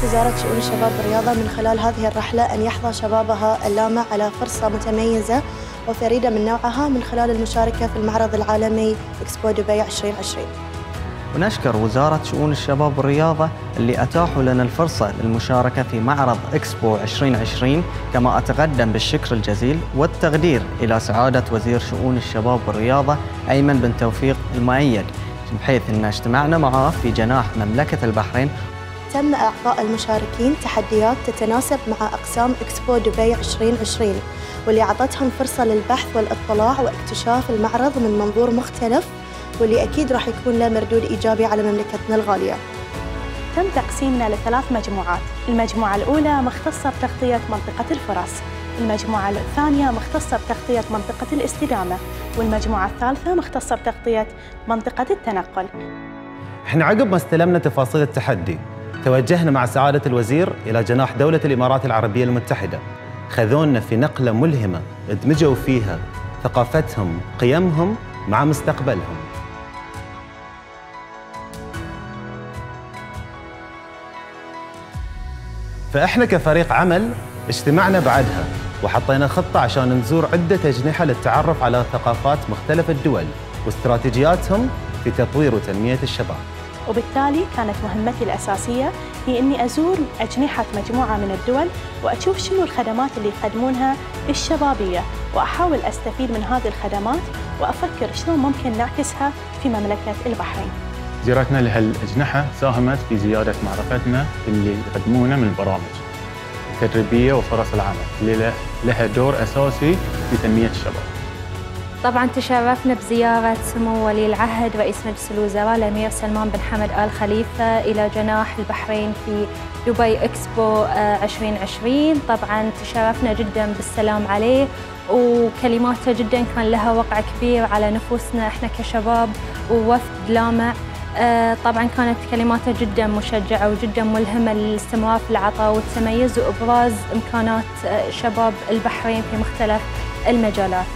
وزارة شؤون الشباب والرياضة من خلال هذه الرحلة أن يحظى شبابها اللامع على فرصة متميزة وفريدة من نوعها من خلال المشاركة في المعرض العالمي إكسبو دبي 2020. ونشكر وزارة شؤون الشباب والرياضة اللي أتاحوا لنا الفرصة للمشاركة في معرض إكسبو 2020، كما أتقدم بالشكر الجزيل والتقدير إلى سعادة وزير شؤون الشباب والرياضة أيمن بن توفيق المؤيد، بحيث أن اجتمعنا معه في جناح مملكة البحرين. تم إعطاء المشاركين تحديات تتناسب مع أقسام إكسبو دبي 2020، واللي أعطتهم فرصة للبحث والاطلاع واكتشاف المعرض من منظور مختلف، واللي أكيد راح يكون له مردود إيجابي على مملكتنا الغالية. تم تقسيمنا لثلاث مجموعات، المجموعة الأولى مختصة بتغطية منطقة الفرص، المجموعة الثانية مختصة بتغطية منطقة الاستدامة، والمجموعة الثالثة مختصة بتغطية منطقة التنقل. احنا عقب ما استلمنا تفاصيل التحدي توجهنا مع سعادة الوزير إلى جناح دولة الإمارات العربية المتحدة، خذونا في نقلة ملهمة ادمجوا فيها ثقافتهم قيمهم مع مستقبلهم. فإحنا كفريق عمل اجتمعنا بعدها وحطينا خطة عشان نزور عدة أجنحة للتعرف على ثقافات مختلف الدول واستراتيجياتهم في تطوير وتنمية الشباب. وبالتالي كانت مهمتي الأساسية هي إني أزور أجنحة مجموعة من الدول وأشوف شنو الخدمات اللي يقدمونها الشبابية، وأحاول أستفيد من هذه الخدمات وأفكر شلون ممكن نعكسها في مملكة البحرين. زيارتنا لهالأجنحة ساهمت في زيادة معرفتنا باللي يقدمونه من البرامج التدريبية وفرص العمل اللي لها دور أساسي في تنمية الشباب. طبعاً تشرفنا بزيارة سمو ولي العهد رئيس مجلس الوزراء الأمير سلمان بن حمد آل خليفة إلى جناح البحرين في دبي إكسبو 2020. طبعاً تشرفنا جداً بالسلام عليه، وكلماته جداً كان لها وقع كبير على نفوسنا إحنا كشباب ووفد لامع. طبعاً كانت كلماته جداً مشجعة وجداً ملهمة للاستمرار في العطاء والتميز وإبراز إمكانات شباب البحرين في مختلف المجالات.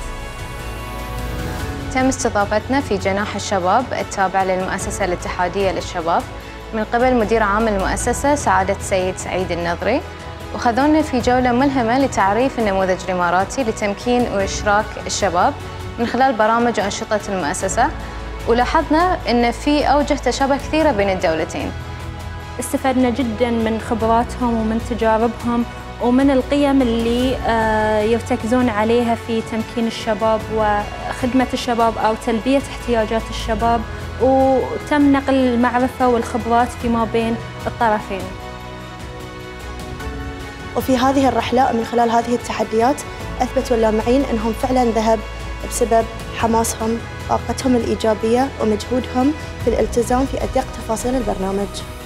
تم استضافتنا في جناح الشباب التابع للمؤسسة الاتحادية للشباب من قبل مدير عام المؤسسة سعادة السيد سعيد النظري، وخذونا في جولة ملهمة لتعريف النموذج الإماراتي لتمكين وإشراك الشباب من خلال برامج وأنشطة المؤسسة، ولاحظنا أن في أوجه تشابه كثيرة بين الدولتين. استفدنا جداً من خبراتهم ومن تجاربهم ومن القيم اللي يرتكزون عليها في تمكين الشباب وخدمة الشباب أو تلبية احتياجات الشباب، وتم نقل المعرفة والخبرات فيما بين الطرفين. وفي هذه الرحلة من خلال هذه التحديات أثبتوا اللامعين أنهم فعلاً ذهب بسبب حماسهم، طاقتهم الإيجابية ومجهودهم في الالتزام في أدق تفاصيل البرنامج.